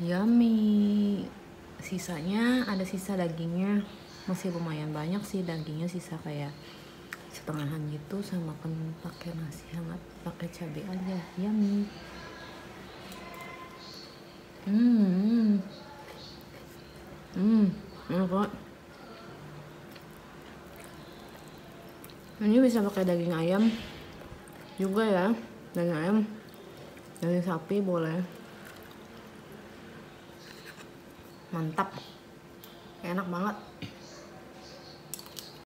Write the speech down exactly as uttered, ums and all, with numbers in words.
yummy. Sisanya ada sisa dagingnya, masih lumayan banyak sih dagingnya, sisa kayak setengahan gitu, sama kan pakai nasi hangat pakai cabai aja, yummy. Hmm, hmm, enak banget. Ini bisa pakai daging ayam juga ya, daging ayam, daging sapi boleh. Mantap, enak banget.